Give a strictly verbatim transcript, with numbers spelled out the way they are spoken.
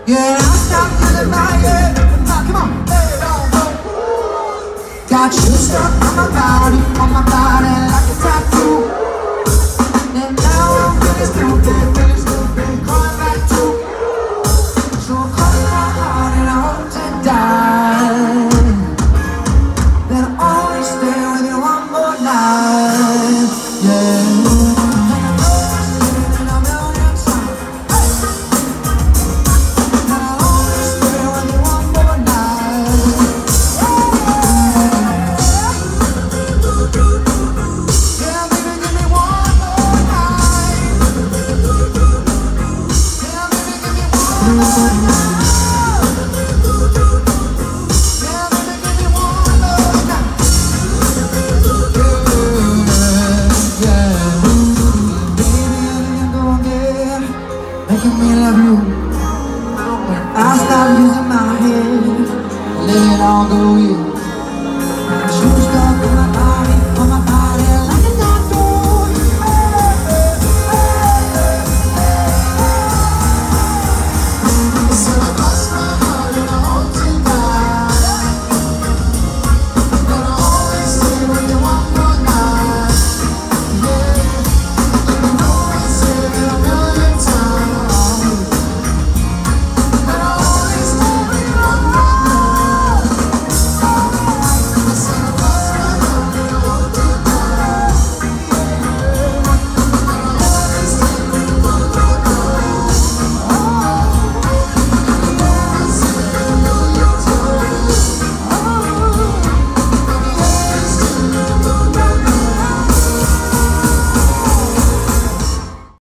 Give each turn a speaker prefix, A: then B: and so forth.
A: Yeah, I stopped using my head. Now, come on, let it all go. Got you stuck on my body, on my body like a tattoo. And now I'm feeling stupid, feeling stupid, crying back too. So close my heart and I hope to die. Then I'll only stay with you one more night. Yeah. Making me love you. When I stop using my head, let it all go in.